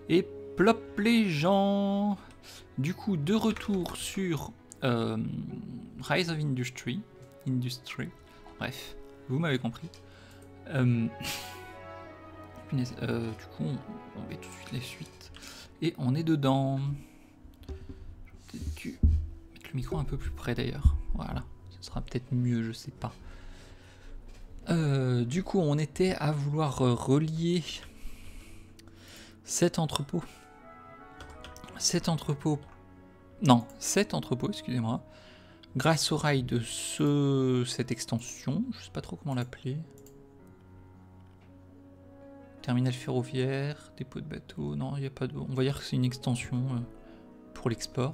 Et plop les gens. Du coup, de retour sur Rise of Industry. Bref, vous m'avez compris. Punaise, du coup, on met tout de suite les suites. Et on est dedans. J'aurais peut-être dû mettre le micro un peu plus près d'ailleurs. Voilà, ce sera peut-être mieux, je sais pas. Du coup, on était à vouloir relier cet entrepôt. Cet entrepôt, excusez-moi, grâce au rail de cette extension, je sais pas trop comment l'appeler. Terminal ferroviaire, dépôt de bateau, non, il n'y a pas de... On va dire que c'est une extension pour l'export.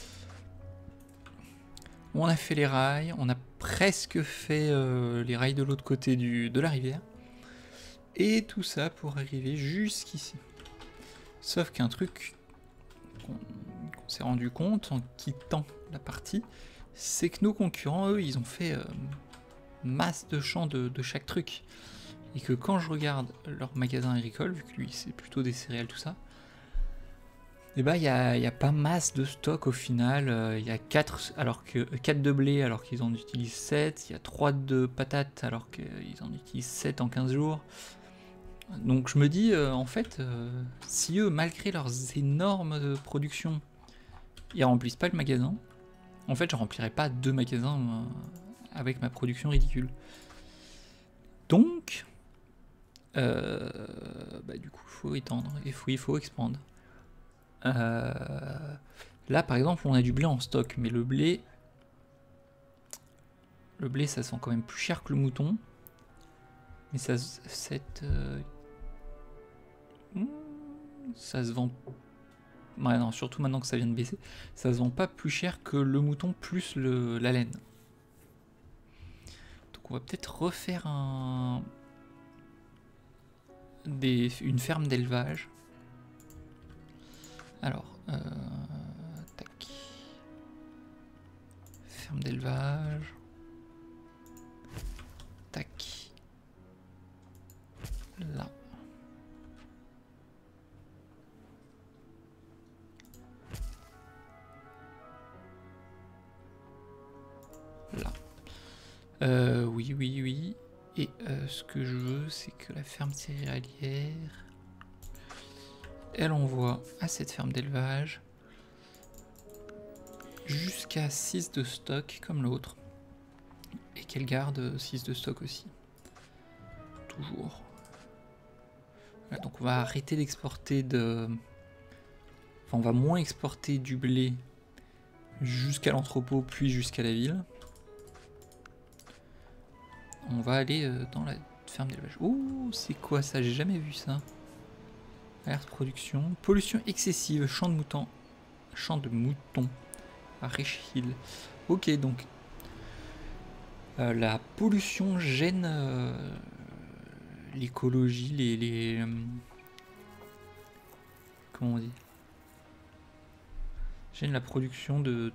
On a fait les rails, on a presque fait les rails de l'autre côté de la rivière. Et tout ça pour arriver jusqu'ici. Sauf qu'un truc qu'on s'est rendu compte en quittant la partie, c'est que nos concurrents, eux, ils ont fait masse de champs de chaque truc. Et que quand je regarde leur magasin agricole, vu que lui c'est plutôt des céréales, tout ça, et bah il y a pas masse de stock au final. Il y a 4 de blé alors qu'ils en utilisent 7, il y a 3 de patates alors qu'ils en utilisent 7 en 15 jours. Donc je me dis, en fait, si eux, malgré leurs énormes productions, ils remplissent pas le magasin, en fait je remplirai pas 2 magasins avec ma production ridicule. Donc, bah, du coup il faut étendre, et il faut expandre. Là par exemple on a du blé en stock, mais le blé ça sent quand même plus cher que le mouton. Mais ça se vend... Ouais, non, surtout maintenant que ça vient de baisser, ça se vend pas plus cher que le mouton plus la laine. Donc on va peut-être refaire une ferme d'élevage. Alors, tac. Ferme d'élevage. Tac. Là. Là. Oui. Et ce que je veux, c'est que la ferme céréalière, elle envoie à cette ferme d'élevage jusqu'à 6 de stock comme l'autre. Et qu'elle garde 6 de stock aussi. Toujours. Voilà, donc on va arrêter d'exporter Enfin, on va moins exporter du blé jusqu'à l'entrepôt, puis jusqu'à la ville. On va aller dans la ferme d'élevage. Oh, c'est quoi ça? J'ai jamais vu ça. Alerte production. Pollution excessive. Champ de moutons à Richhill. Ok, donc la pollution gêne l'écologie, comment on dit? Gêne la production des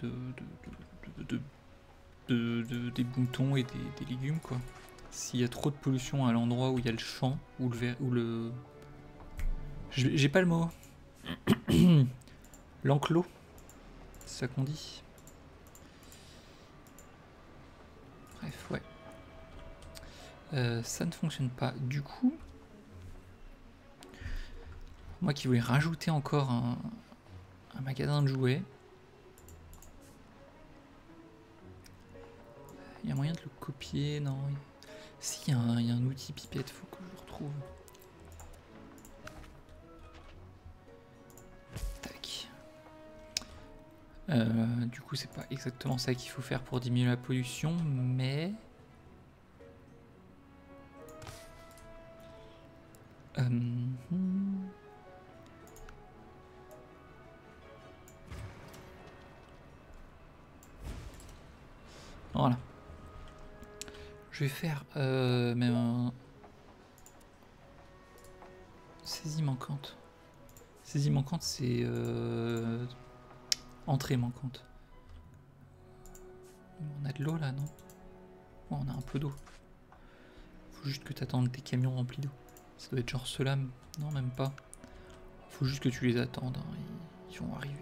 moutons et des légumes, quoi. S'il y a trop de pollution à l'endroit où il y a le champ, ou le... J'ai pas le mot. L'enclos, c'est ça qu'on dit. Bref, ouais. Ça ne fonctionne pas. Du coup, moi qui voulais rajouter encore un magasin de jouets, il y a moyen de le copier? Non. Si, il y a un outil pipette, faut que je le retrouve. Tac. Du coup, c'est pas exactement ça qu'il faut faire pour diminuer la pollution, mais... Voilà. Je vais faire même un... Saisie manquante. Saisie manquante, c'est... Entrée manquante. On a de l'eau là, non? Oh, on a un peu d'eau. Faut juste que t'attendes tes camions remplis d'eau. Ça doit être genre cela, non même pas. Faut juste que tu les attendes, hein, ils vont arriver.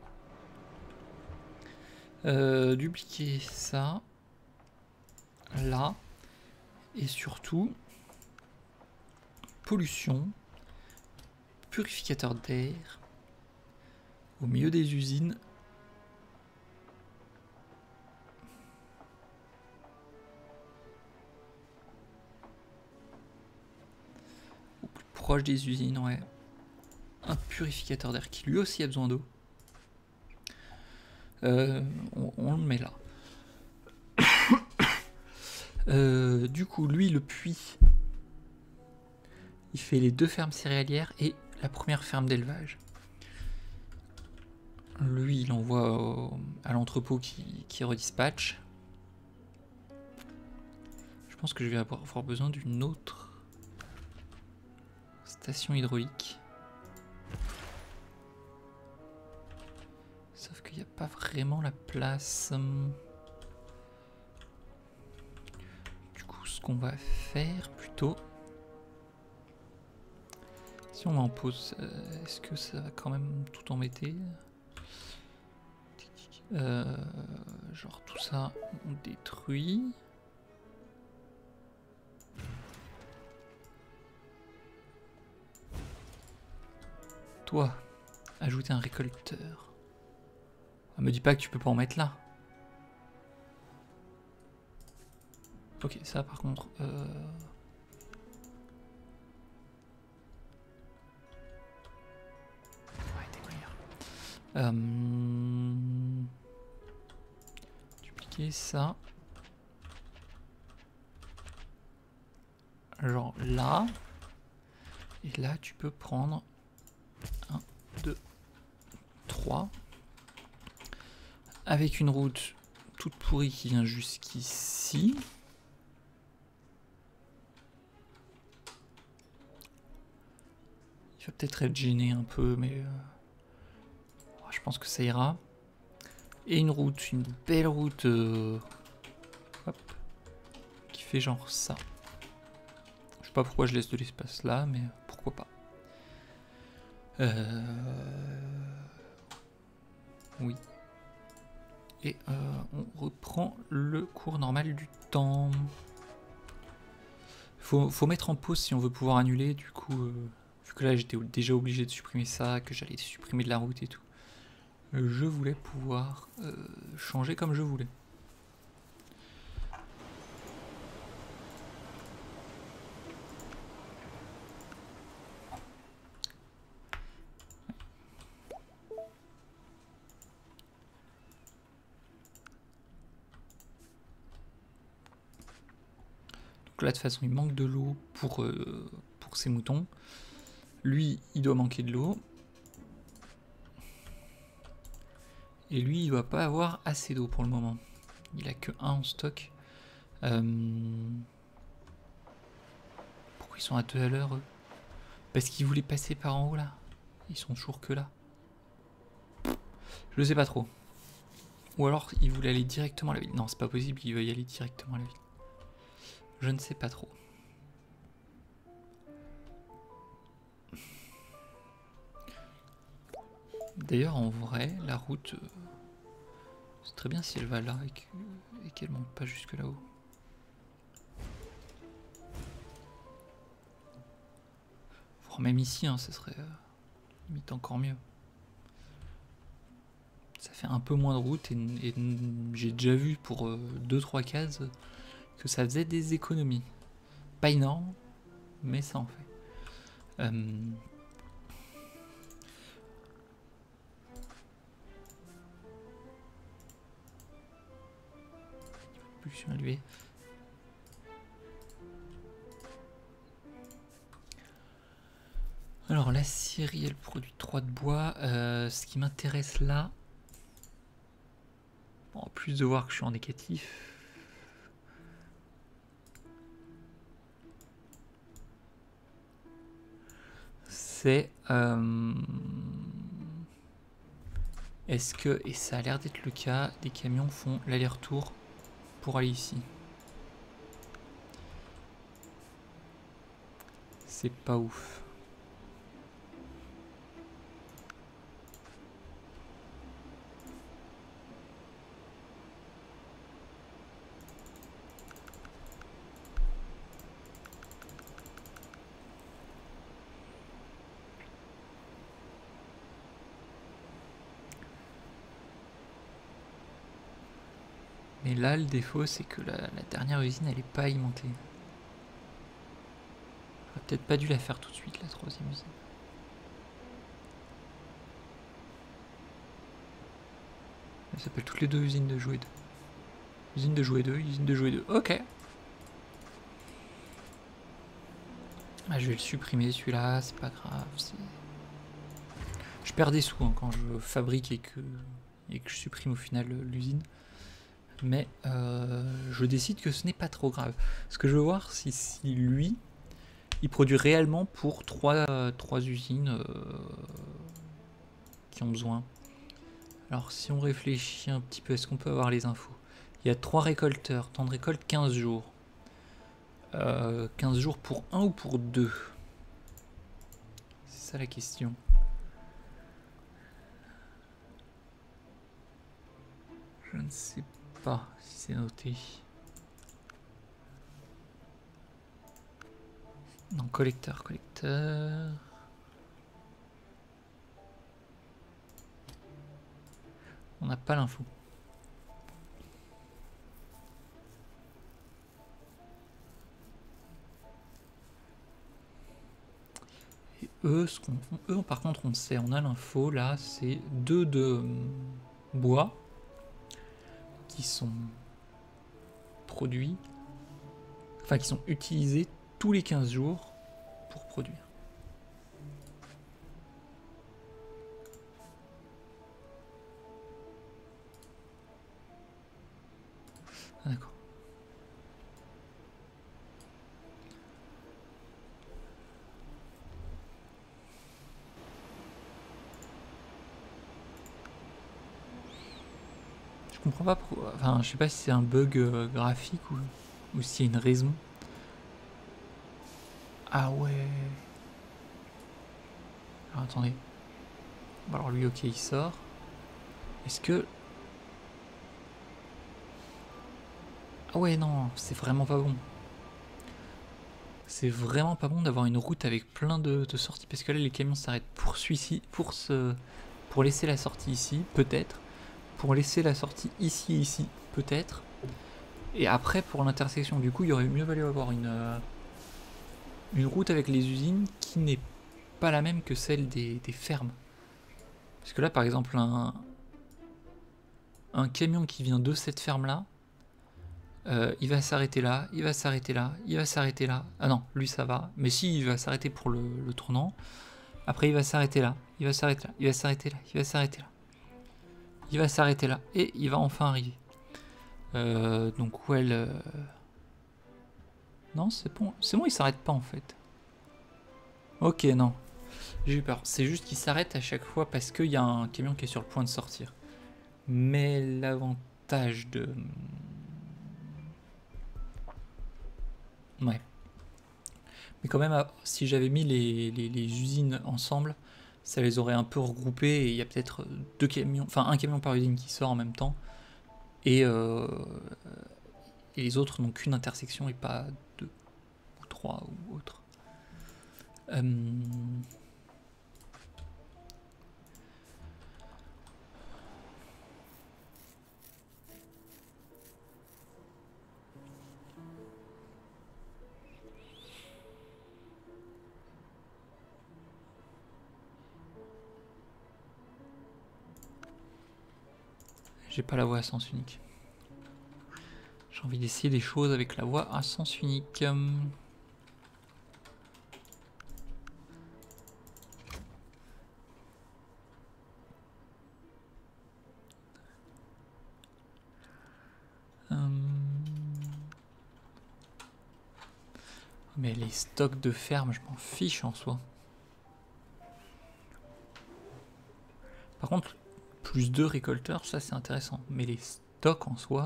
Dupliquer ça. Là. Et surtout, pollution, purificateur d'air, au milieu des usines. Au plus proche des usines, ouais. Un purificateur d'air qui lui aussi a besoin d'eau. On le met là. Du coup, lui, le puits, il fait les 2 fermes céréalières et la première ferme d'élevage. Lui, il envoie à l'entrepôt qui redispatche. Je pense que je vais avoir besoin d'une autre station hydraulique. Sauf qu'il n'y a pas vraiment la place. Du coup, ce qu'on va faire plutôt... Si on met en pause, est-ce que ça va quand même tout embêter? Genre tout ça, on détruit. Toi, ajouter un récolteur. Me dis pas que tu peux pas en mettre là. Ok, ça par contre... dupliquer ça. Genre là. Et là, tu peux prendre 1, 2, 3. Avec une route toute pourrie qui vient jusqu'ici. Il va peut-être être gêné un peu, mais je pense que ça ira. Et une route, une belle route hop, qui fait genre ça. Je sais pas pourquoi je laisse de l'espace là, mais pourquoi pas. Oui. Et on reprend le cours normal du temps. Faut mettre en pause si on veut pouvoir annuler. Du coup, vu que là j'étais déjà obligé de supprimer ça, que j'allais supprimer de la route et tout, je voulais pouvoir changer comme je voulais. Donc là de toute façon il manque de l'eau pour ses moutons. Lui il doit manquer de l'eau. Et lui il doit pas avoir assez d'eau pour le moment. Il a que 1 en stock. Pourquoi ils sont à 2 à l'heure eux? Parce qu'ils voulaient passer par en haut là. Ils sont toujours que là. Je sais pas trop. Ou alors ils voulaient aller directement à la ville. Non c'est pas possible, ils veulent y aller directement à la ville. Je ne sais pas trop. D'ailleurs en vrai la route c'est très bien si elle va là et qu'elle monte pas jusque là-haut. Voire même ici hein, ce serait limite encore mieux. Ça fait un peu moins de route et j'ai déjà vu pour 2-3 cases que ça faisait des économies. Pas énorme, mais ça en fait. Pollution élevée. Alors la scierie elle produit 3 de bois. Ce qui m'intéresse là, en plus de voir que je suis en négatif, c'est est-ce que, et ça a l'air d'être le cas, des camions font l'aller-retour pour aller ici. C'est pas ouf. Mais là, le défaut, c'est que la dernière usine, elle est pas alimentée. J'aurais peut-être pas dû la faire tout de suite, la troisième usine. Elle s'appelle toutes les deux usines de jouets 2. Usine de jouets 2, usine de jouets 2. Ok. Ah, je vais le supprimer celui-là, c'est pas grave. Je perds des sous hein, quand je fabrique et que je supprime au final l'usine. Mais je décide que ce n'est pas trop grave. Ce que je veux voir, si lui, il produit réellement pour trois usines qui ont besoin. Alors si on réfléchit un petit peu, est-ce qu'on peut avoir les infos? Il y a 3 récolteurs, temps de récolte 15 jours. 15 jours pour 1 ou pour 2? C'est ça la question. Je ne sais pas si c'est noté. Non, collecteur. On n'a pas l'info. Et eux, par contre, on sait, on a l'info là, c'est 2 de bois qui sont produits, enfin qui sont utilisés tous les 15 jours pour produire. Ah, d'accord. Je comprends pas pourquoi. Enfin, je sais pas si c'est un bug graphique ou s'il y a une raison. Ah ouais. Alors attendez. Bon, alors lui, ok, il sort. Est-ce que... Ah ouais, non, c'est vraiment pas bon. C'est vraiment pas bon d'avoir une route avec plein de sorties. Parce que là, les camions s'arrêtent pour celui-ci, pour laisser la sortie ici, peut-être. Pour laisser la sortie ici, peut-être. Et après, pour l'intersection, du coup, il aurait mieux valu avoir une route avec les usines qui n'est pas la même que celle des fermes. Parce que là, par exemple, un camion qui vient de cette ferme-là, il va s'arrêter là, il va s'arrêter là, il va s'arrêter là. Ah non, lui ça va. Mais si, il va s'arrêter pour le tournant. Après, il va s'arrêter là, il va s'arrêter là, il va s'arrêter là, il va s'arrêter là. Il va s'arrêter là, et il va enfin arriver. Donc, ouais, non, c'est bon, il s'arrête pas en fait. Ok, non. J'ai eu peur. C'est juste qu'il s'arrête à chaque fois parce qu'il y a un camion qui est sur le point de sortir. Mais l'avantage de... Ouais. Mais quand même, si j'avais mis les usines ensemble, ça les aurait un peu regroupées et il y a peut-être 2 camions, enfin un camion par usine qui sort en même temps. Et les autres n'ont qu'une intersection et pas 2 ou 3 ou autre. J'ai pas la voie à sens unique. J'ai envie d'essayer des choses avec la voie à sens unique. Mais les stocks de ferme, je m'en fiche en soi. Par contre, plus 2 récolteurs, ça c'est intéressant. Mais les stocks en soi...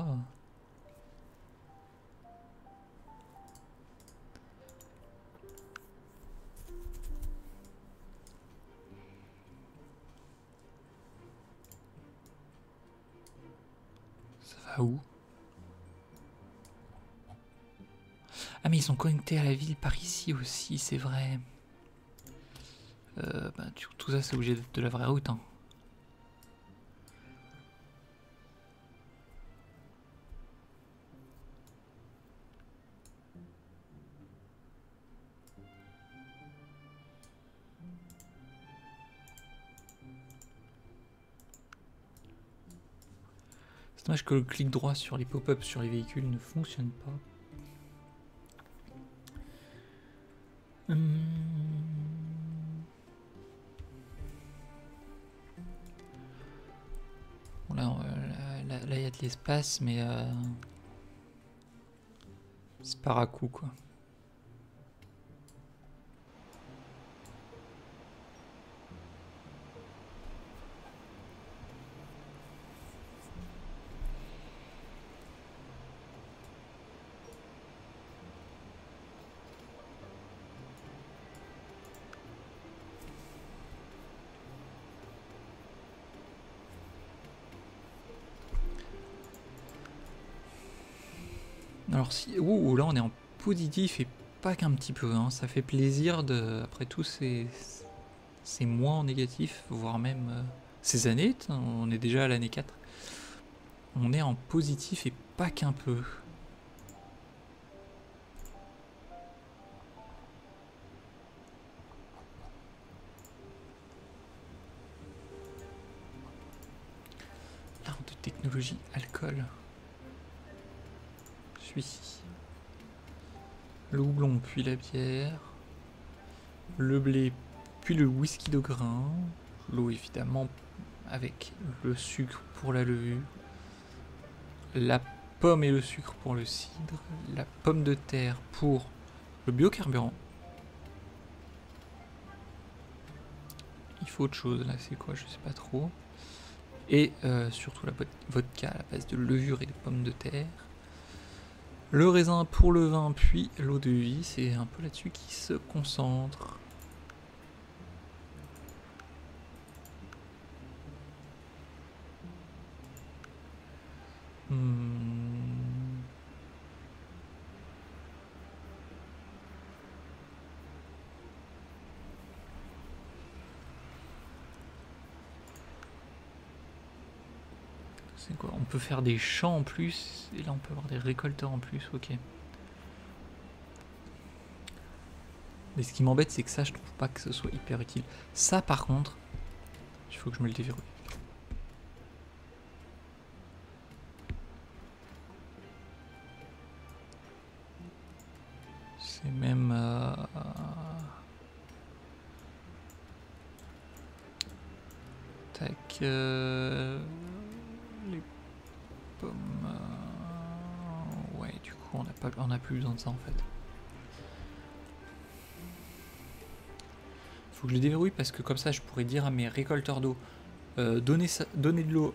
Ça va où? Ah mais ils sont connectés à la ville par ici aussi, c'est vrai. Bah, tout ça c'est obligé d'être de la vraie route. Hein. C'est dommage que le clic droit sur les pop-up sur les véhicules ne fonctionne pas. Bon, là, il y a de l'espace, mais c'est par à coup, quoi. Alors si... Ouh, là on est en positif et pas qu'un petit peu, hein. Ça fait plaisir de... Après tout ces mois en négatif, voire même ces années, on est déjà à l'année 4. On est en positif et pas qu'un peu. L'arbre de technologie, alcool. Celui-ci. Le houblon, puis la bière. Le blé, puis le whisky de grain. L'eau, évidemment, avec le sucre pour la levure. La pomme et le sucre pour le cidre. La pomme de terre pour le biocarburant. Il faut autre chose, là, c'est quoi? Je sais pas trop. Et surtout la vodka à la base de levure et de pommes de terre. Le raisin pour le vin, puis l'eau de vie, c'est un peu là-dessus qui se concentre. C'est quoi? On peut faire des champs en plus, et là on peut avoir des récolteurs en plus, ok. Mais ce qui m'embête, c'est que ça, je trouve pas que ce soit hyper utile. Ça, par contre, il faut que je me le déverrouille. C'est même... Tac... Les pommes... Ouais, du coup, on a plus besoin de ça, en fait. Faut que je le déverrouille parce que comme ça je pourrais dire à mes récolteurs d'eau donner de l'eau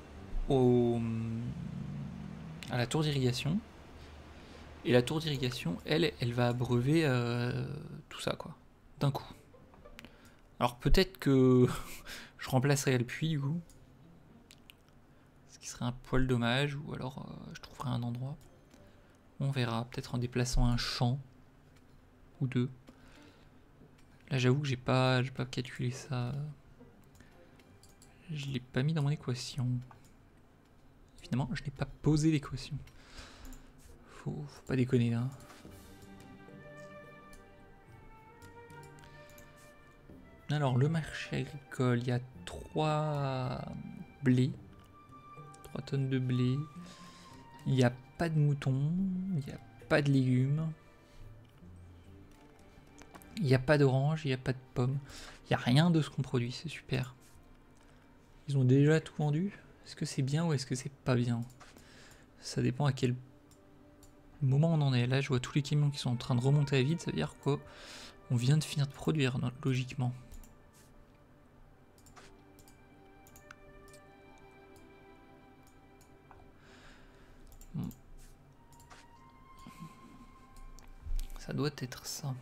à la tour d'irrigation, et la tour d'irrigation elle va abreuver tout ça quoi d'un coup. Alors peut-être que je remplacerai le puits du coup, ce qui serait un poil dommage, ou alors je trouverai un endroit, on verra, peut-être en déplaçant un champ ou deux. Là j'avoue que j'ai pas calculé ça. Je l'ai pas mis dans mon équation. Évidemment, je n'ai pas posé l'équation. Faut pas déconner là. Alors le marché agricole, il y a 3 blés. 3 tonnes de blé. Il n'y a pas de moutons. Il n'y a pas de légumes. Il n'y a pas d'orange, il n'y a pas de pommes. Il n'y a rien de ce qu'on produit, c'est super. Ils ont déjà tout vendu. Est-ce que c'est bien ou est-ce que c'est pas bien? Ça dépend à quel moment on en est. Là, je vois tous les camions qui sont en train de remonter à vide. Ça veut dire quoi? On vient de finir de produire, logiquement. Bon. Ça doit être ça.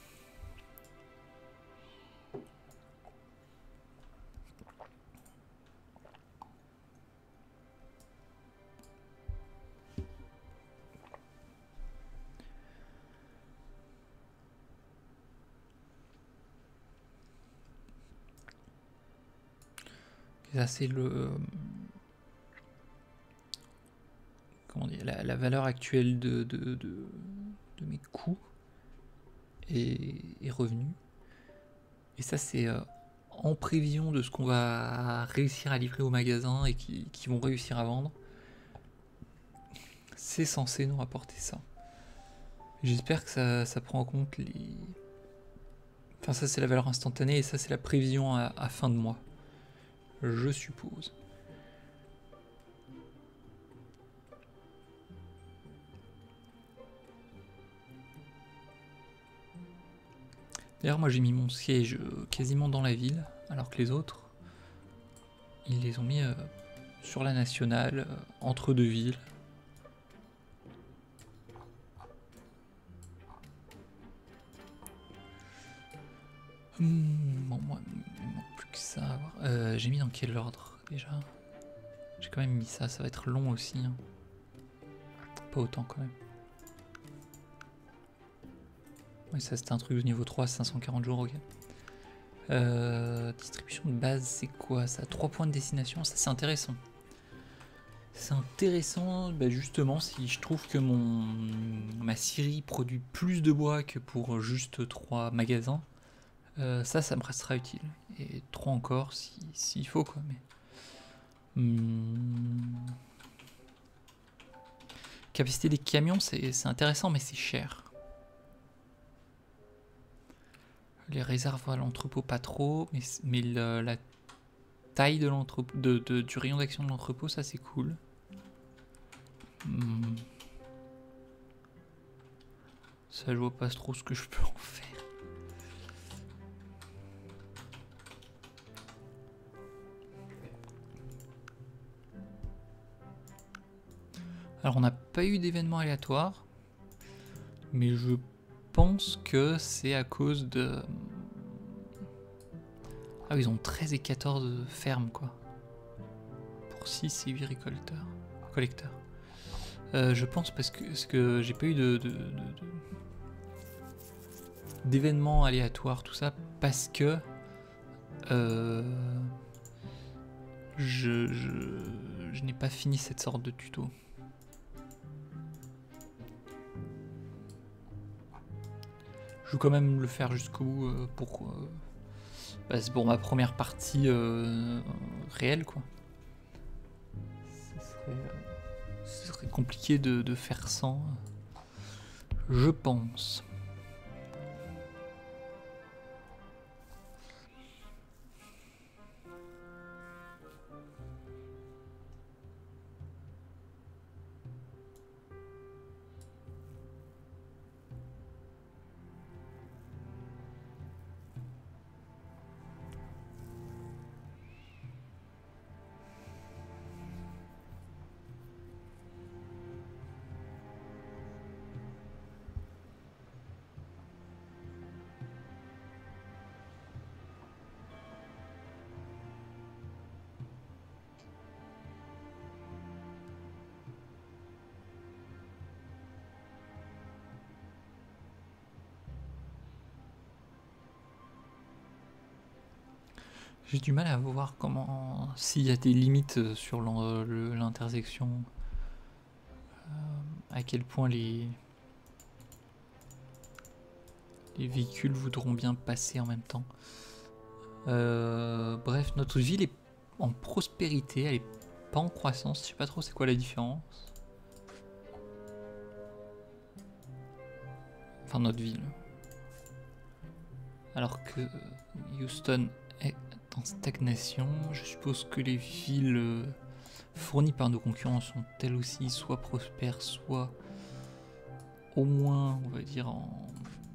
Ça c'est le... Comment dire, la valeur actuelle de mes coûts et revenus. Et ça c'est en prévision de ce qu'on va réussir à livrer au magasin et qui vont réussir à vendre. c'est censé nous rapporter ça. J'espère que ça prend en compte les... Enfin ça c'est la valeur instantanée et ça c'est la prévision à fin de mois. Je suppose. D'ailleurs moi j'ai mis mon siège quasiment dans la ville, alors que les autres, ils les ont mis sur la nationale, entre deux villes. Bon moi il manque plus que ça à voir. J'ai mis dans quel ordre déjà? J'ai quand même mis ça, ça va être long aussi. Hein. Pas autant quand même. Oui, ça c'était un truc de niveau 3, 540 jours, ok. Distribution de base, c'est quoi ça? 3 points de destination, ça c'est intéressant. C'est intéressant, bah justement, si je trouve que ma scierie produit plus de bois que pour juste 3 magasins, ça me restera utile. Et 3 encore, s'il faut quoi. Mais... Capacité des camions, c'est intéressant, mais c'est cher. Les réserves à l'entrepôt, pas trop, mais la taille de l'entrepôt, du rayon d'action de l'entrepôt, ça c'est cool. Ça, je vois pas trop ce que je peux en faire. Alors, on n'a pas eu d'événement aléatoire, mais je pense que c'est à cause de... Ah oui, ils ont 13 et 14 fermes, quoi. Pour 6 et 8 collecteurs. Je pense parce que j'ai pas eu d'événements aléatoires, tout ça, parce que je n'ai pas fini cette sorte de tuto. Je vais quand même le faire jusqu'au bout c'est pour ma première partie réelle, quoi. Ce serait compliqué de faire sans, je pense. J'ai du mal à voir comment, s'il y a des limites sur l'intersection, à quel point les véhicules voudront bien passer en même temps. Bref, notre ville est en prospérité, elle est pas en croissance, je sais pas trop c'est quoi la différence. Enfin notre ville. Alors que Houston est en stagnation, je suppose que les villes fournies par nos concurrents sont elles aussi soit prospères, soit au moins, on va dire, en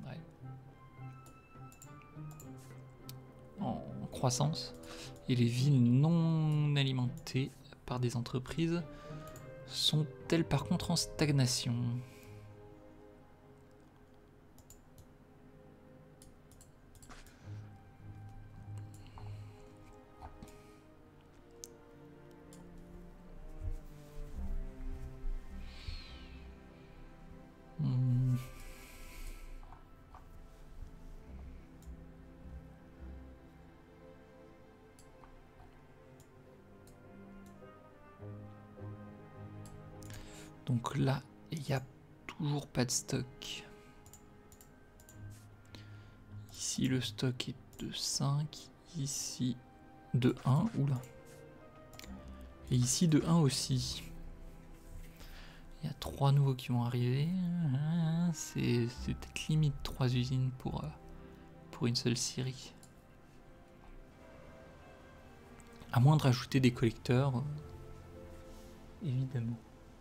croissance. Et les villes non alimentées par des entreprises sont-elles par contre en stagnation ? Donc là, il n'y a toujours pas de stock. Ici, le stock est de 5. Ici, de 1. Oula. Et ici, de 1 aussi. Il y a 3 nouveaux qui vont arriver. C'est peut-être limite 3 usines pour une seule série. À moins de rajouter des collecteurs, évidemment.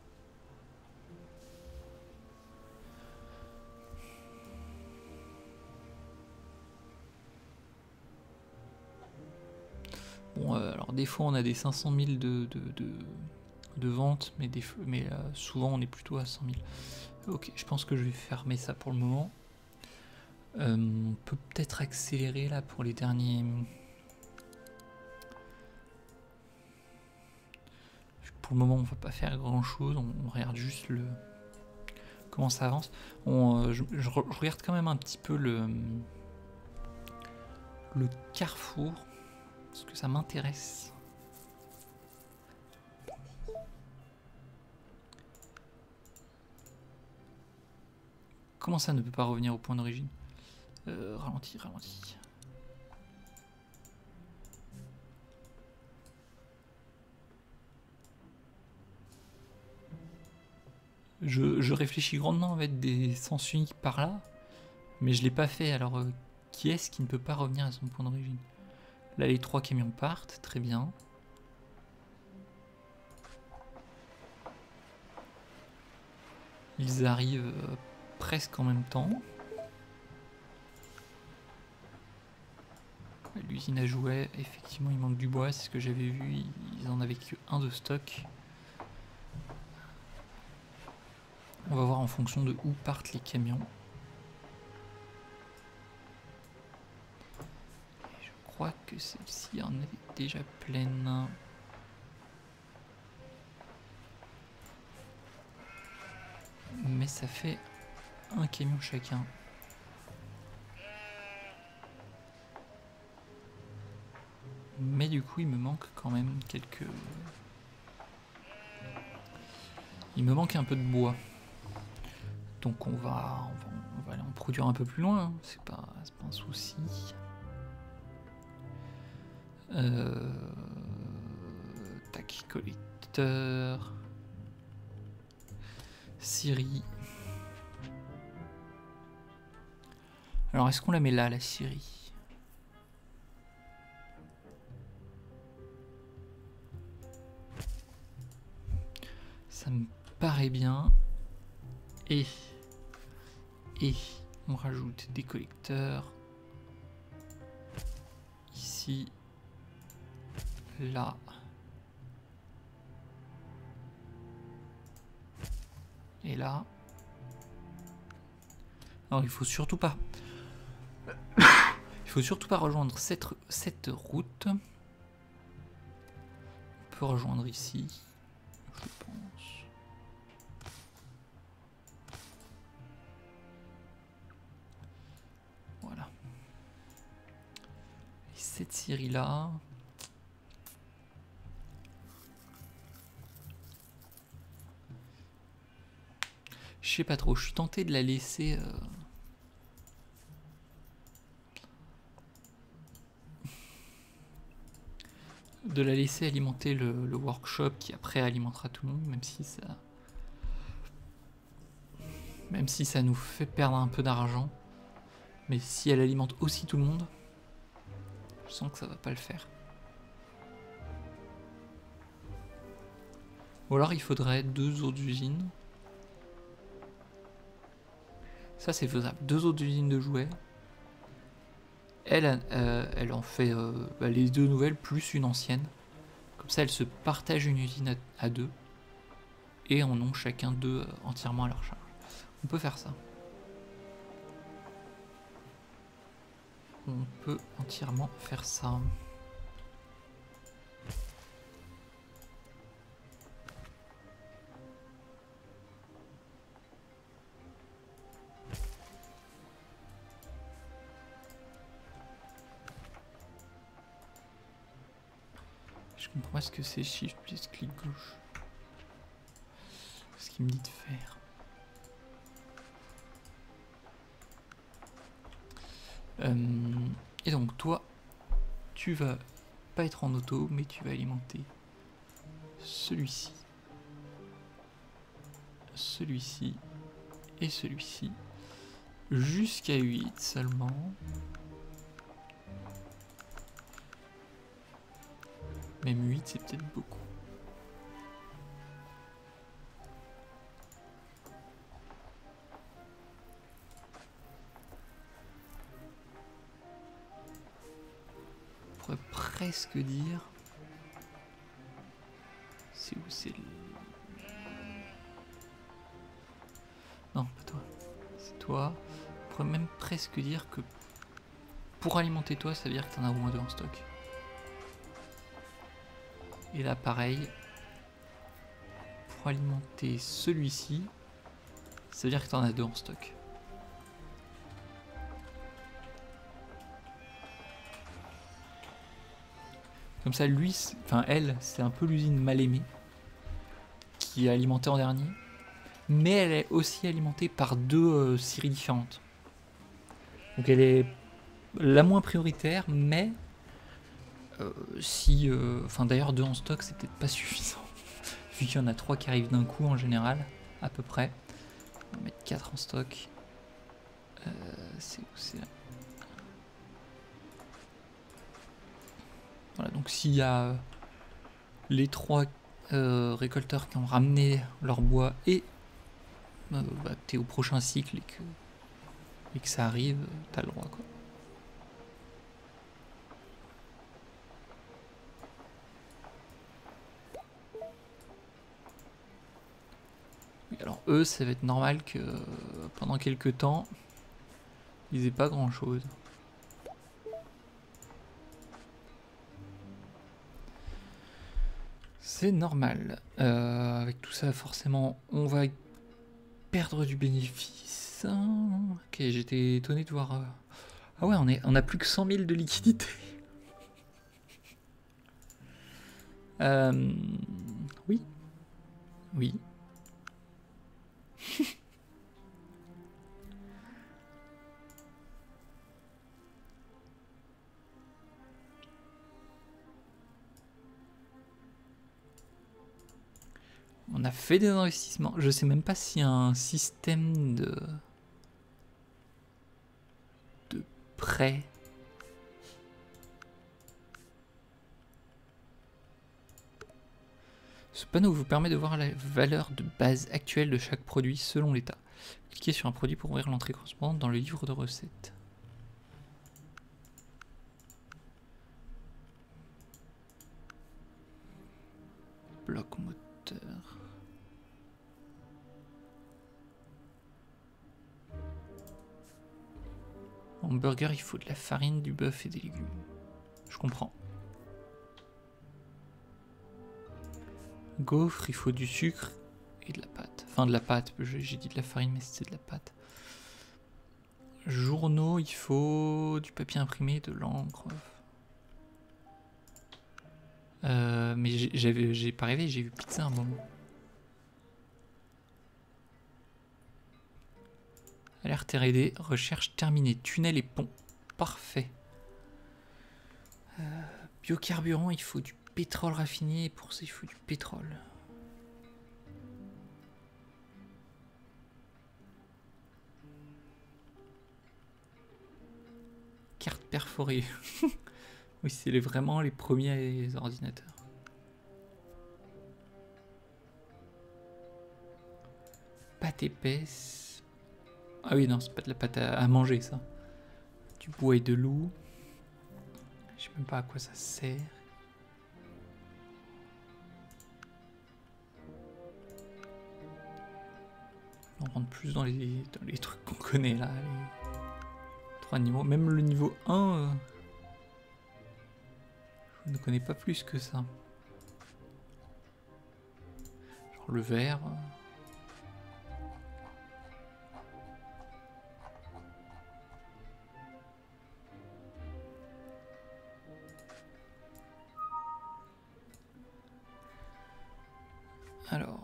Bon, alors des fois on a des 500 000 de ventes, mais, souvent on est plutôt à 100 000. Ok, je pense que je vais fermer ça pour le moment. On peut peut-être accélérer là pour les derniers... Pour le moment on va pas faire grand chose, on regarde juste comment ça avance. Je regarde quand même un petit peu le carrefour, parce que ça m'intéresse. Comment ça ne peut pas revenir au point d'origine? Ralenti. Je réfléchis grandement à mettre des sens uniques par là, mais je l'ai pas fait. Alors, qui est-ce qui ne peut pas revenir à son point d'origine? Là, les 3 camions partent, très bien. Ils arrivent presque en même temps. L'usine à jouets, effectivement, il manque du bois, c'est ce que j'avais vu. Ils en avaient que 1 de stock. On va voir en fonction de où partent les camions. Et je crois que celle-ci en est déjà pleine. Mais ça fait un camion chacun. Mais du coup, il me manque quand même quelques... Il me manque un peu de bois. Donc on va aller en produire un peu plus loin, hein. C'est pas un souci. Tac, collecteur. Scierie. Alors est-ce qu'on la met là, la scierie? Ça me paraît bien. Et on rajoute des collecteurs ici, là, et là. Alors il faut surtout pas rejoindre cette route. On peut rejoindre ici, je pense. Voilà. Et cette série là. Je sais pas trop, je suis tenté de la laisser... alimenter le workshop qui après alimentera tout le monde, même si ça nous fait perdre un peu d'argent. Mais si elle alimente aussi tout le monde, je sens que ça va pas le faire. Ou alors il faudrait 2 autres usines. Ça c'est faisable. 2 autres usines de jouets. Elle en fait les 2 nouvelles plus une ancienne. Comme ça, elles se partagent une usine à 2. Et en ont chacun 2 entièrement à leur charge. On peut faire ça. On peut entièrement faire ça. Je comprends pas ce que c'est Shift plus clic gauche. Ce qu'il me dit de faire. Et donc toi, tu vas pas être en auto, mais tu vas alimenter celui-ci, celui-ci et celui-ci. Jusqu'à 8 seulement. Même 8, c'est peut-être beaucoup. On pourrait presque dire... C'est où c'est le... Non, pas toi. C'est toi. On pourrait même presque dire que pour alimenter toi, ça veut dire que t'en as au moins 2 en stock. Et là, pareil. Pour alimenter celui-ci, ça veut dire que t'en as 2 en stock. Comme ça, lui, enfin elle, c'est un peu l'usine mal aimée qui est alimentée en dernier. Mais elle est aussi alimentée par 2 scieries différentes. Donc elle est la moins prioritaire, mais si... Enfin d'ailleurs 2 en stock, c'est peut-être pas suffisant. Vu qu'il y en a 3 qui arrivent d'un coup en général, à peu près. On va mettre 4 en stock. C'est où c'est là? Voilà, donc s'il y a les 3 récolteurs qui ont ramené leur bois et bah, t'es au prochain cycle et que ça arrive, t'as le droit quoi. Oui, alors eux, ça va être normal que pendant quelques temps, ils aient pas grand chose. C'est normal. Avec tout ça, forcément, on va perdre du bénéfice. Ok, j'étais étonné de voir... Ah ouais, on a plus que 100 000 de liquidité. Oui. Oui. On a fait des investissements. Je sais même pas s'il y a un système de prêt. Ce panneau vous permet de voir la valeur de base actuelle de chaque produit selon l'état. Cliquez sur un produit pour ouvrir l'entrée correspondante dans le livre de recettes. Bloc moteur. En burger, il faut de la farine, du bœuf et des légumes. Je comprends. Gaufre, il faut du sucre et de la pâte. Enfin, de la pâte. J'ai dit de la farine, mais c'est de la pâte. Journaux, il faut du papier imprimé, de l'encre. Mais j'ai pas rêvé, j'ai vu pizza un moment. Alerte R&D, recherche terminée, tunnel et pont. Parfait. Biocarburant, il faut du pétrole raffiné, et pour ça il faut du pétrole. Carte perforée. Oui, c'est vraiment les premiers ordinateurs. Pâte épaisse. Ah oui, non, c'est pas de la pâte à manger, ça. Du bois et de l'eau. Je sais même pas à quoi ça sert. On rentre plus dans les trucs qu'on connaît là. Les 3 niveaux. Même le niveau 1, je ne connais pas plus que ça. Genre le verre. Alors...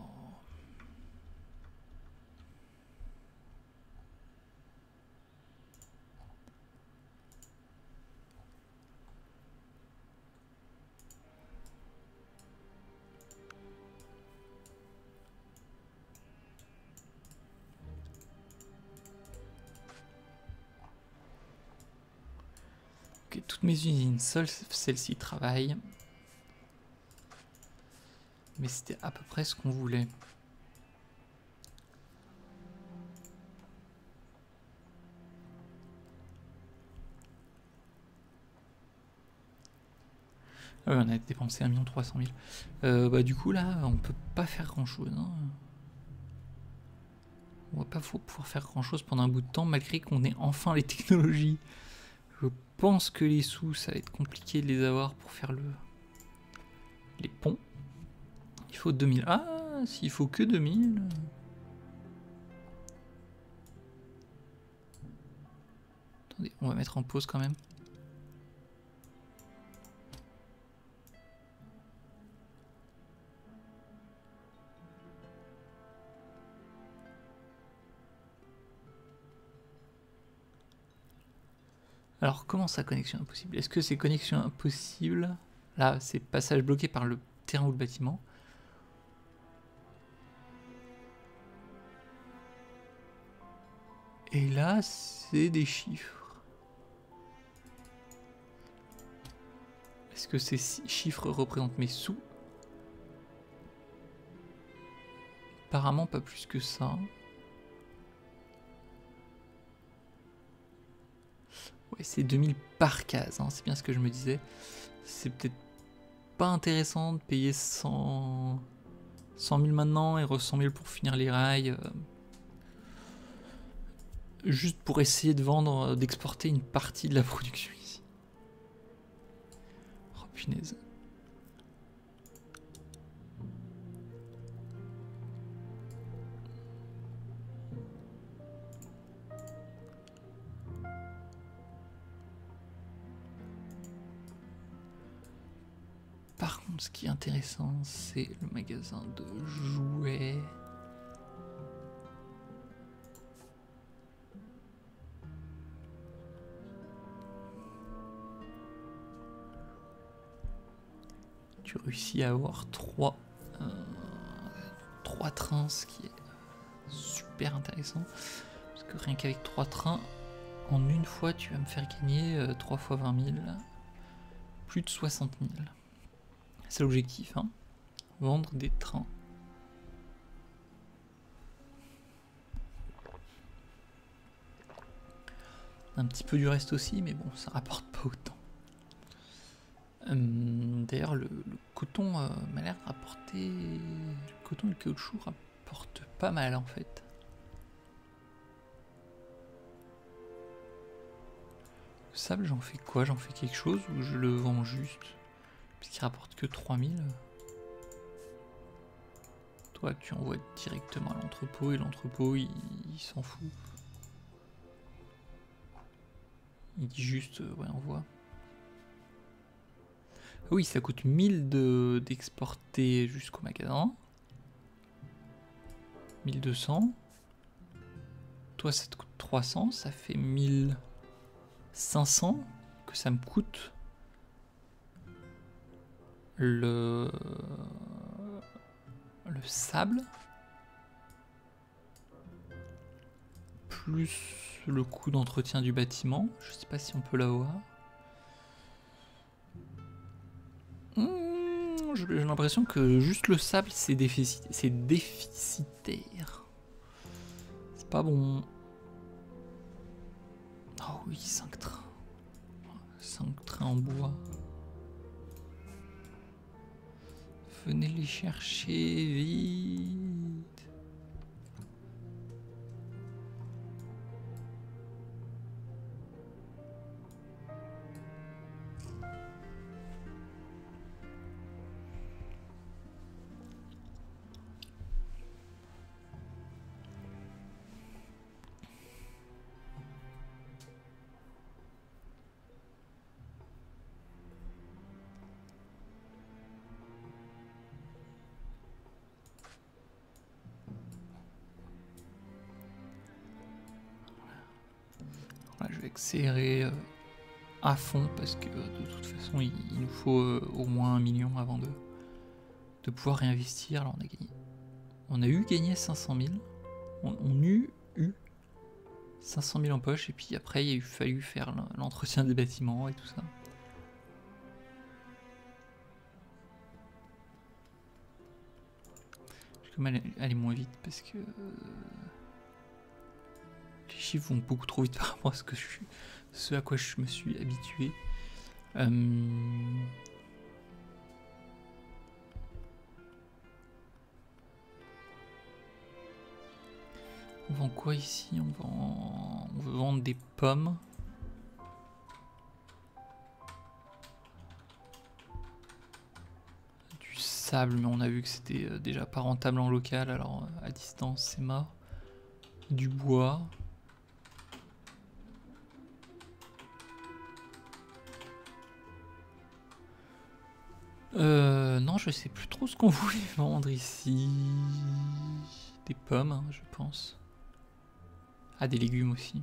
Ok, toutes mes usines, seules celles-ci travaillent. Mais c'était à peu près ce qu'on voulait. Ah ouais, on a dépensé 1 300 000. Bah du coup là, on peut pas faire grand chose. Hein. On va pas pouvoir faire grand chose pendant un bout de temps, malgré qu'on ait enfin les technologies. Je pense que les sous, ça va être compliqué de les avoir pour faire les ponts. Il faut 2000. Ah, s'il faut que 2000. Attendez, on va mettre en pause quand même. Alors, comment ça, connexion impossible? Est-ce que c'est connexion impossible? Là, c'est passage bloqué par le terrain ou le bâtiment. Et là, c'est des chiffres. Est-ce que ces chiffres représentent mes sous? Apparemment, pas plus que ça. Ouais, c'est 2000 par case, hein, c'est bien ce que je me disais. C'est peut-être pas intéressant de payer 100 000 maintenant et 100 000 pour finir les rails. Juste pour essayer de vendre, d'exporter une partie de la production ici. Oh punaise. Par contre, ce qui est intéressant, c'est le magasin de jouets. Tu réussis à avoir 3 trains, ce qui est super intéressant. Parce que rien qu'avec 3 trains, en une fois, tu vas me faire gagner 3 fois 20 000, plus de 60 000. C'est l'objectif, hein. Vendre des trains. Un petit peu du reste aussi, mais bon, ça rapporte pas autant. D'ailleurs, le coton m'a l'air de rapporter... Le coton et le caoutchouc rapportent pas mal, en fait. Le sable, j'en fais quoi? J'en fais quelque chose ou je le vends juste? Puisqu'il rapporte que 3000. Toi, tu envoies directement à l'entrepôt et l'entrepôt, il s'en fout. Il dit juste, ouais, envoie. Ah oui, ça coûte 1000 d'exporter jusqu'au magasin. 1200. Toi, ça te coûte 300, ça fait 1500 que ça me coûte. Le sable. Plus le coût d'entretien du bâtiment. Je sais pas si on peut l'avoir. J'ai l'impression que juste le sable, c'est déficitaire. C'est pas bon. Oh oui, 5 trains. 5 trains en bois. Venez les chercher vite. Voilà, je vais accélérer à fond parce que de toute façon il nous faut au moins 1 million avant de pouvoir réinvestir. Alors on a eu gagné 500 000. On a eu 500 000 en poche, et puis après il a fallu faire l'entretien des bâtiments et tout ça. Je vais quand même aller moins vite parce que les chiffres vont beaucoup trop vite par rapport à ce à quoi je me suis habitué. On vend quoi ici? On veut vendre des pommes. Du sable, mais on a vu que c'était déjà pas rentable en local, alors à distance c'est mort. Du bois. Non, je sais plus trop ce qu'on voulait vendre ici. Des pommes, hein, je pense. Ah, des légumes aussi.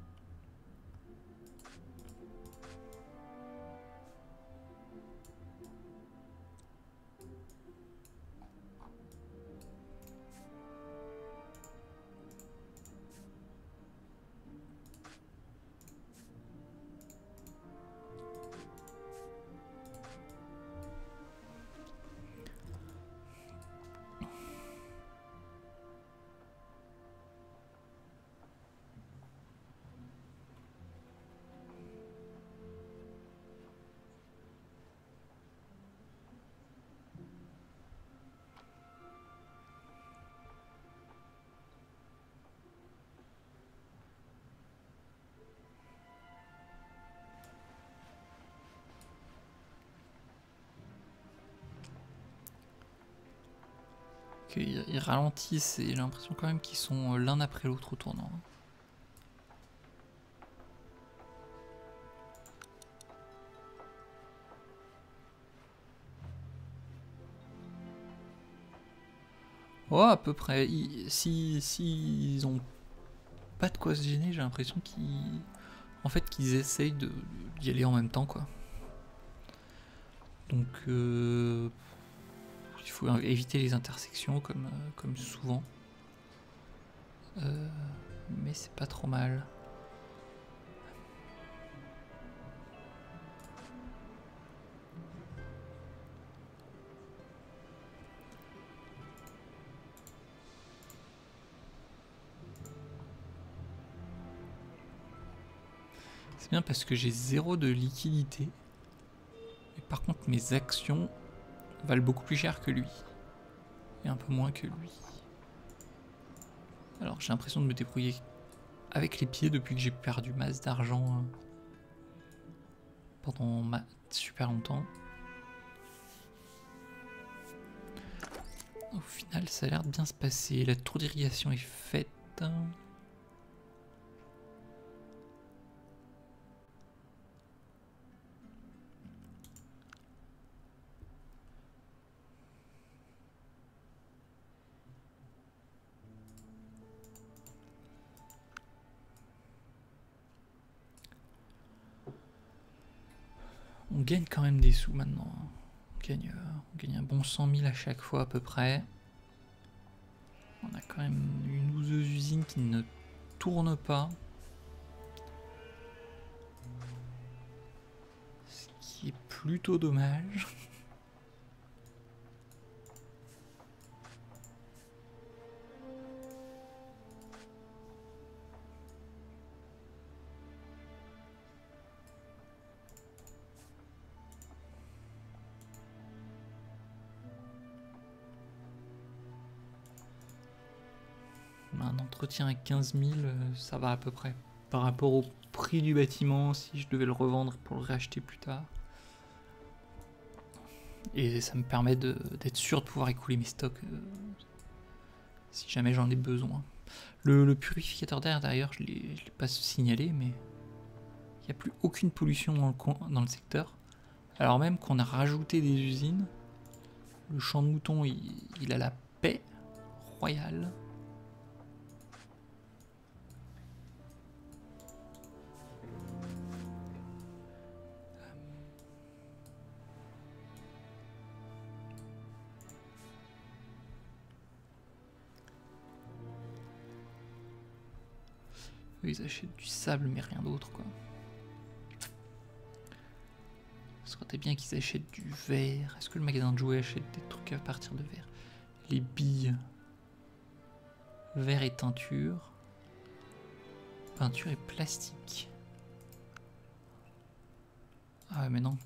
Ils ralentissent et j'ai l'impression quand même qu'ils sont l'un après l'autre au tournant. Oh, à peu près. Si ils ont pas de quoi se gêner, j'ai l'impression qu'ils essayent d'y aller en même temps, quoi. Donc il faut éviter les intersections comme souvent. Mais c'est pas trop mal. C'est bien parce que j'ai 0 de liquidité. Et par contre mes actions valent beaucoup plus cher que lui. Et un peu moins que lui. Alors j'ai l'impression de me débrouiller avec les pieds depuis que j'ai perdu masse d'argent pendant super longtemps. Au final ça a l'air de bien se passer. La tour d'irrigation est faite. On gagne quand même des sous maintenant. On gagne un bon 100 000 à chaque fois à peu près. On a quand même une ou deux usines qui ne tournent pas. Ce qui est plutôt dommage. Un entretien à 15 000, ça va à peu près. Par rapport au prix du bâtiment, si je devais le revendre pour le réacheter plus tard. Et ça me permet d'être sûr de pouvoir écouler mes stocks si jamais j'en ai besoin. Le purificateur d'air, d'ailleurs, je ne l'ai pas signalé, mais il n'y a plus aucune pollution dans le secteur. Alors même qu'on a rajouté des usines, le champ de mouton, il a la paix royale. Eux, ils achètent du sable, mais rien d'autre, quoi. Ce serait bien qu'ils achètent du verre. Est-ce que le magasin de jouets achète des trucs à partir de verre? Les billes. Verre et teinture. Peinture et plastique. Ah, mais non.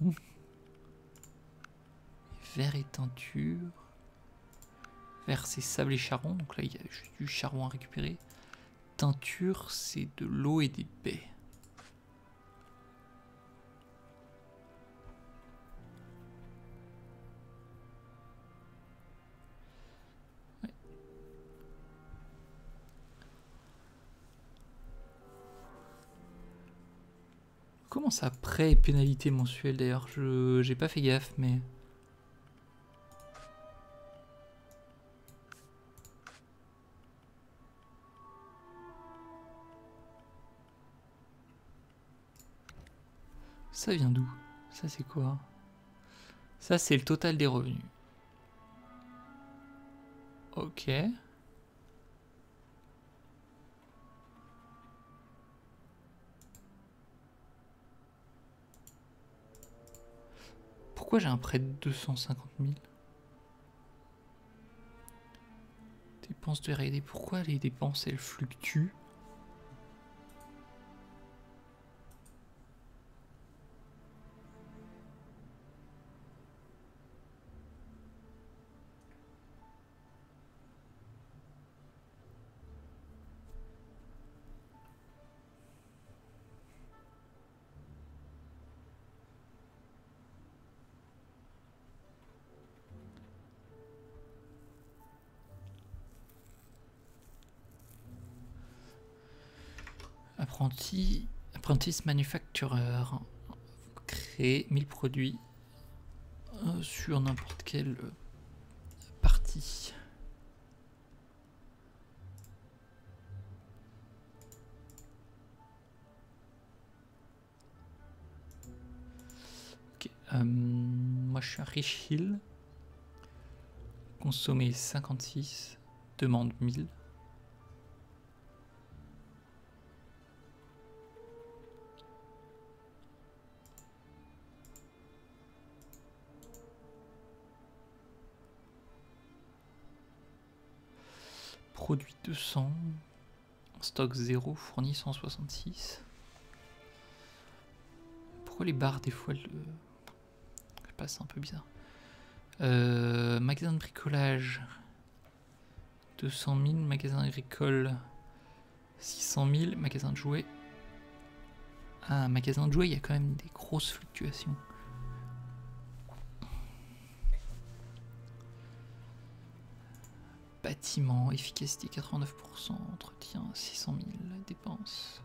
Verre et teinture. Verre, c'est sable et charbon. Donc là, il y a juste du charbon à récupérer. Teinture, c'est de l'eau et des baies. Ouais. Comment ça, prêt et pénalité mensuelle d'ailleurs? J'ai pas fait gaffe, mais... Ça vient d'où? Ça c'est quoi? Ça c'est le total des revenus. Ok. Pourquoi j'ai un prêt de 250 000? Dépenses de R&D. Pourquoi les dépenses elles fluctuent? Apprentice manufactureur. Créer 1000 produits sur n'importe quelle partie. Ok. Moi je suis à Rich Hill. Consommer 56. Demande 1000. Produit 200. Stock 0. Fourni 166. Pourquoi les barres des fois le... Je sais pas, c'est un peu bizarre. Magasin de bricolage 200 000, magasin agricole 600 000, magasin de jouets. Ah, magasin de jouets, il y a quand même des grosses fluctuations. Bâtiment, efficacité 89%, entretien 600 000, dépenses.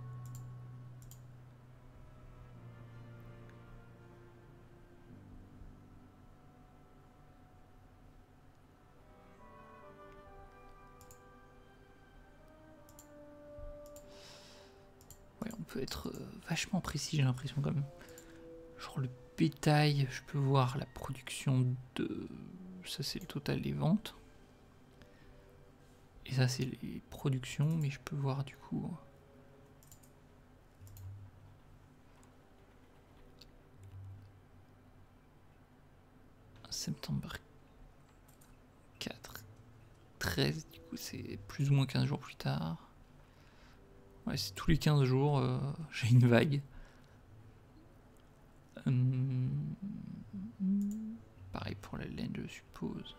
Ouais, on peut être vachement précis, j'ai l'impression quand même. Genre le bétail, je peux voir la production de... Ça c'est le total des ventes. Et ça c'est les productions, mais je peux voir du coup... Septembre 4, 13, du coup c'est plus ou moins 15 jours plus tard. Ouais, c'est tous les 15 jours, j'ai une vague. Pareil pour la laine, je suppose.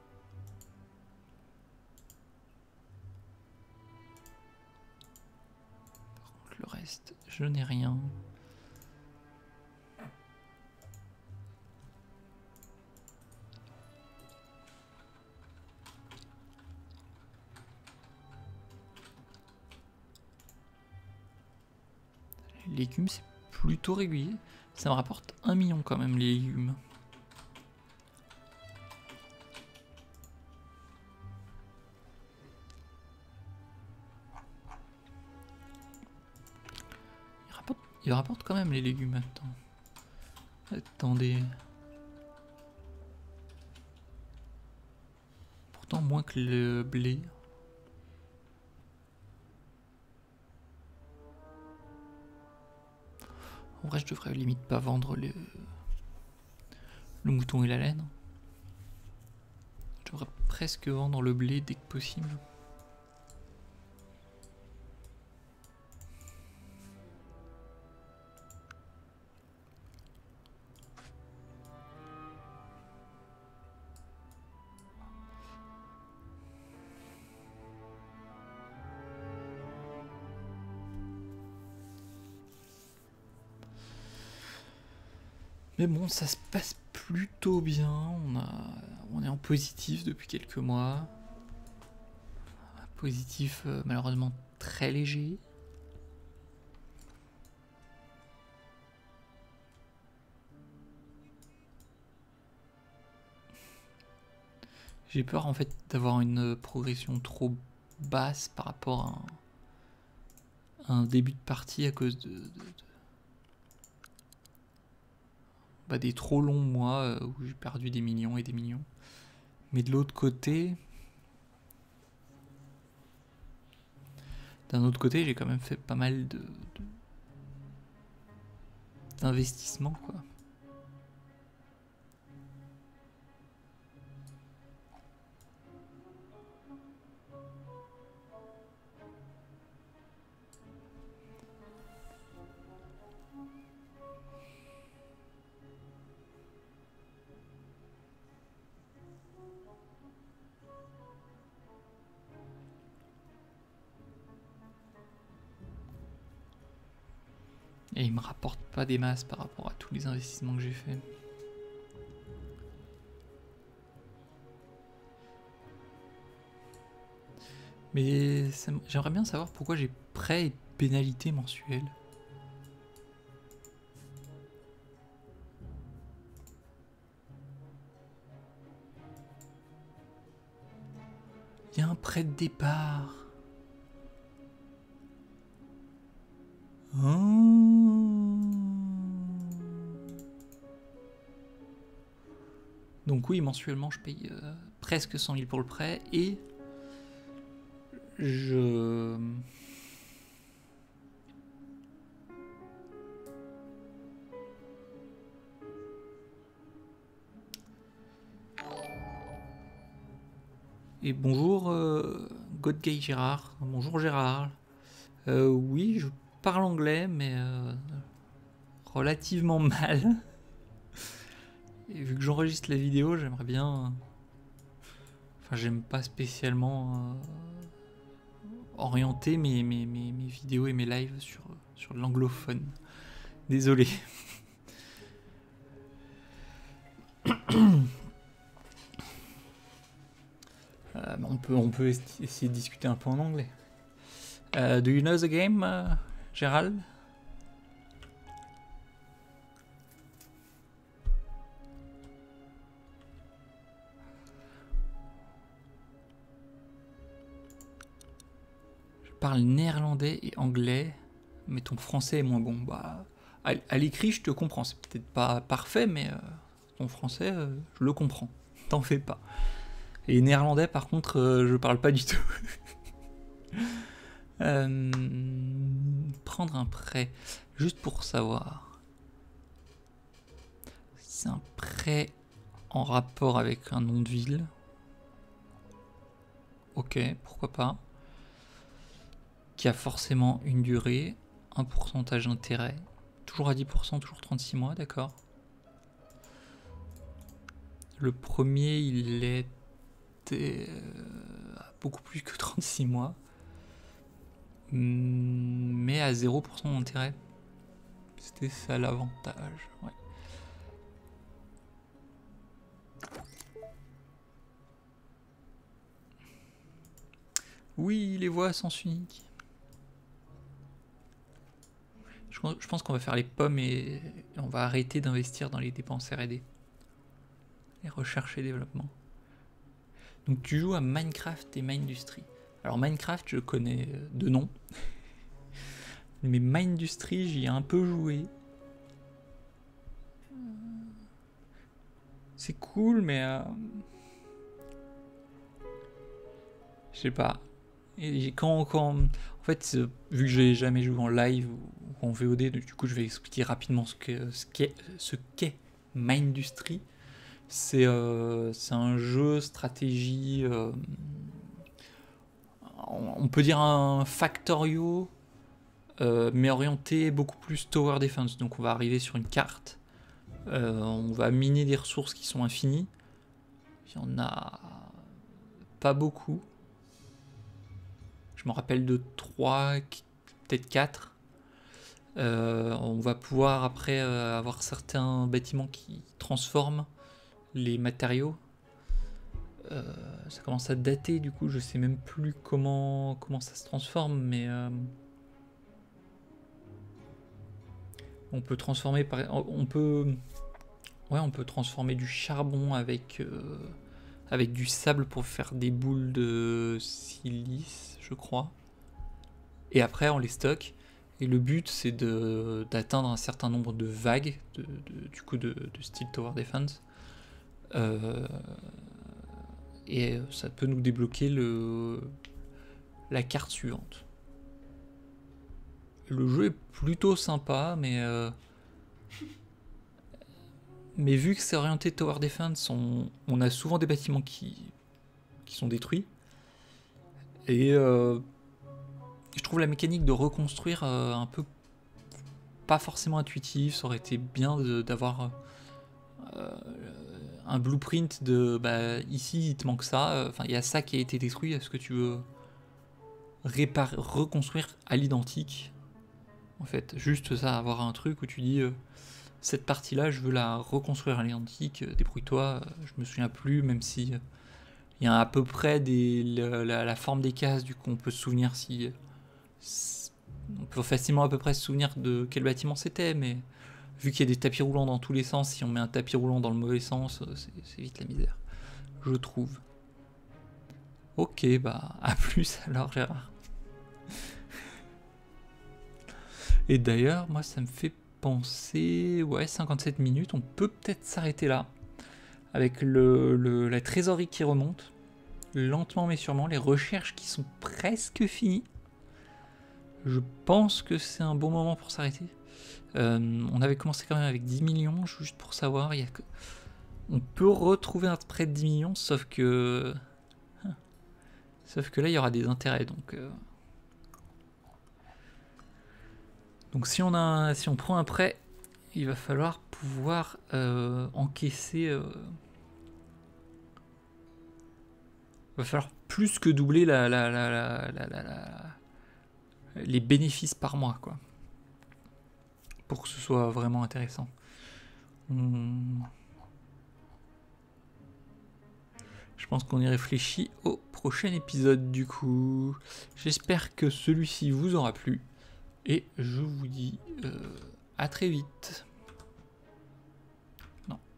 Par contre, le reste, je n'ai rien. Les légumes, c'est plutôt régulier. Ça me rapporte 1 million quand même, les légumes. Il rapporte quand même les légumes. Attendez. Pourtant, moins que le blé. En vrai, je devrais limite pas vendre le mouton et la laine. Je devrais presque vendre le blé dès que possible. Mais bon, ça se passe plutôt bien. On est en positif depuis quelques mois. Positif malheureusement très léger. J'ai peur en fait d'avoir une progression trop basse par rapport à un début de partie à cause des trop longs mois où j'ai perdu des millions et des millions. Mais de l'autre côté, d'un autre côté, j'ai quand même fait pas mal d'investissements, quoi. Et il me rapporte pas des masses par rapport à tous les investissements que j'ai fait. Mais j'aimerais bien savoir pourquoi j'ai prêts et pénalités mensuelles. Il y a un prêt de départ. Donc oui, mensuellement, je paye presque 100 000 pour le prêt et je... Et bonjour Godgay Gérard. Bonjour Gérard. Oui, je parle anglais, mais relativement mal. Et vu que j'enregistre la vidéo, j'aimerais bien... Enfin, j'aime pas spécialement orienter mes vidéos et mes lives sur l'anglophone. Désolé. On peut essayer de discuter un peu en anglais. Do you know the game, Gérald? Je parle néerlandais et anglais, mais ton français est moins bon. Bah, à l'écrit, je te comprends. C'est peut-être pas parfait, mais ton français, je le comprends. T'en fais pas. Et néerlandais, par contre, je parle pas du tout. Prendre un prêt, juste pour savoir. C'est un prêt en rapport avec un nom de ville. Ok, pourquoi pas. Qui a forcément une durée, un pourcentage d'intérêt. Toujours à 10%, toujours 36 mois, d'accord. Le premier, il était beaucoup plus que 36 mois. Mais à 0% d'intérêt. C'était ça l'avantage, ouais. Oui, les voies à sens unique. Je pense qu'on va faire les pommes et on va arrêter d'investir dans les dépenses R&D. Les recherches et développement. Donc tu joues à Minecraft et Mindustry. Alors Minecraft, je connais de nom. Mais Mindustry, j'y ai un peu joué. C'est cool, mais... je sais pas. Et en fait, vu que j'ai jamais joué en live ou en VOD, du coup je vais expliquer rapidement ce qu'est Mindustry. C'est un jeu stratégie, on peut dire un Factorio, mais orienté beaucoup plus Tower Defense. Donc on va arriver sur une carte, on va miner des ressources qui sont infinies. Il y en a pas beaucoup. Je me rappelle de 3, peut-être 4. On va pouvoir après avoir certains bâtiments qui transforment les matériaux. Ça commence à dater, du coup je sais même plus comment ça se transforme, mais on peut transformer on peut transformer du charbon avec du sable pour faire des boules de silice, je crois. Et après on les stocke. Et le but c'est d'atteindre un certain nombre de vagues du coup de style Tower Defense. Et ça peut nous débloquer la carte suivante. Le jeu est plutôt sympa, mais vu que c'est orienté Tower Defense, on a souvent des bâtiments qui sont détruits. Et je trouve la mécanique de reconstruire un peu pas forcément intuitive. Ça aurait été bien d'avoir un blueprint de ici il te manque ça, enfin il y a ça qui a été détruit, est-ce que tu veux reconstruire à l'identique, en fait, juste ça, avoir un truc où tu dis cette partie là je veux la reconstruire à l'identique, débrouille-toi. Je me souviens plus, même si il y a à peu près la forme des cases, du coup on peut se souvenir on peut facilement à peu près se souvenir de quel bâtiment c'était, mais vu qu'il y a des tapis roulants dans tous les sens, si on met un tapis roulant dans le mauvais sens, c'est vite la misère, je trouve. Ok, bah à plus alors Gérard. Et d'ailleurs, moi ça me fait penser, ouais, 57 minutes, on peut peut-être s'arrêter là, avec la trésorerie qui remonte, lentement mais sûrement, les recherches qui sont presque finies. Je pense que c'est un bon moment pour s'arrêter. On avait commencé quand même avec 10 millions, juste pour savoir. On peut retrouver un prêt de 10 millions, sauf que là, il y aura des intérêts. Donc si on prend un prêt, il va falloir pouvoir encaisser. Il va falloir plus que doubler les bénéfices par mois, quoi, pour que ce soit vraiment intéressant. Je pense qu'on y réfléchit au prochain épisode, du coup. J'espère que celui-ci vous aura plu. Et je vous dis à très vite. Non,